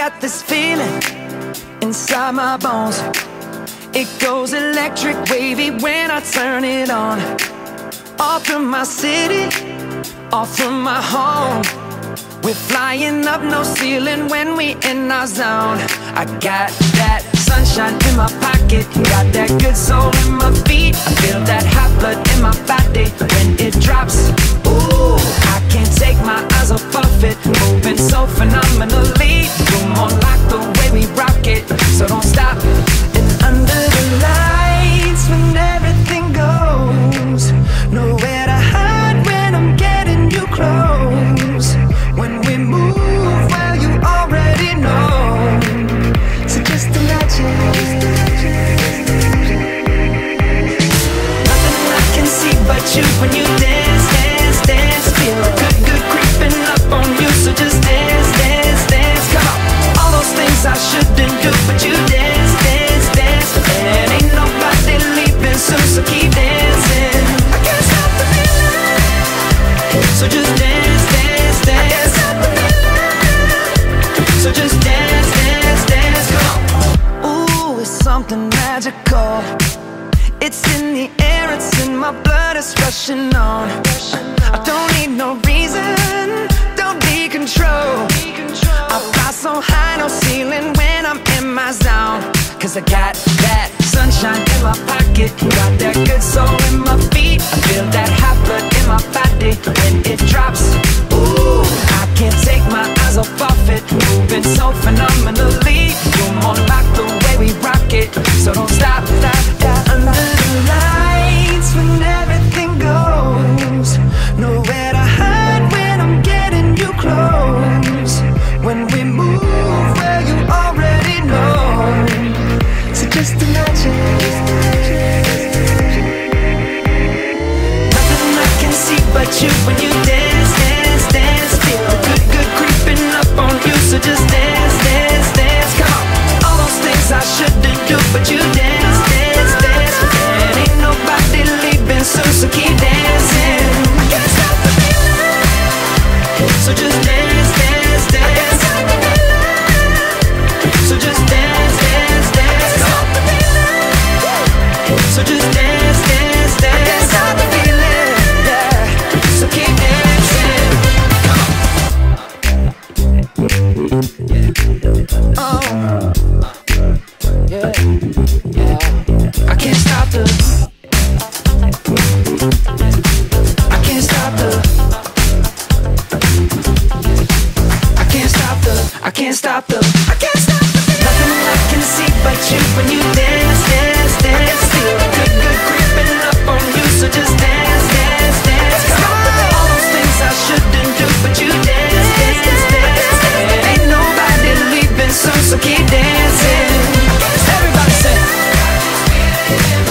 got this feeling inside my bones. It goes electric wavy when I turn it on. Off from my city, off from my home. We're flying up, no ceiling when we in our zone. I got that sunshine in my pocket, got that good soul in my feet. I feel that hot blood in my body when it drops. Ooh, I can't take my eyes off of it, moving so phenomenally. You're more like the way we rock it, so don't stop. And under the lights, when everything goes, nowhere to hide when I'm getting you close. When we move, well, you already know. So just imagine. Nothing I can see but you when you dance, dance, dance. Feel good, good creeping up on you. So just dance, dance, dance. Come on. All those things I shouldn't do, but you dance, dance, dance. And ain't nobody leaving soon, so keep dancing. I can't stop the feeling. So just dance, dance, dance. I can't stop the feeling. So just dance, dance, dance. Come on. Ooh, it's something magical. It's in the air, it's in my blood, it's rushing on. I don't need no reason, don't need control. I fly so high, no ceiling when I'm in my zone. Cause I got that sunshine in my pocket, got that good soul in my feet. I feel that hot blood in my body when it drops. Ooh, I can't take my eyes off of it, moving so phenomenally. You're more like the way we rock it, so don't stop, stop, stop. Under the lights when everything goes, nowhere to hide when I'm getting you close. When we move, well, you already know. So just imagine. Nothing I can see but you when you dance, dance, dance. Feel good, good creeping up on you. So just dance, dance, dance. Come on. All those things I shouldn't do, but you dance, dance, dance. And ain't nobody leaving soon, so keep dancing. I can't stop the feeling. So just dance, dance, dance. I can't stop the feeling. So just dance, dance, dance. Stop the feeling. So just dance, dance, dance. I can't stop the feeling. Yeah. So keep dancing. Oh, yeah, yeah. I can't stop the. I can't stop the. I can't stop the. I can't stop the. I can't stop the. Nothing I can see but you when you dance, dance, dance. Feel good, good creeping up on you. So just dance, dance, dance. Come on. All those things I shouldn't do, but you dance, dance, dance. And ain't nobody leaving soon, so keep dancing. Everybody say.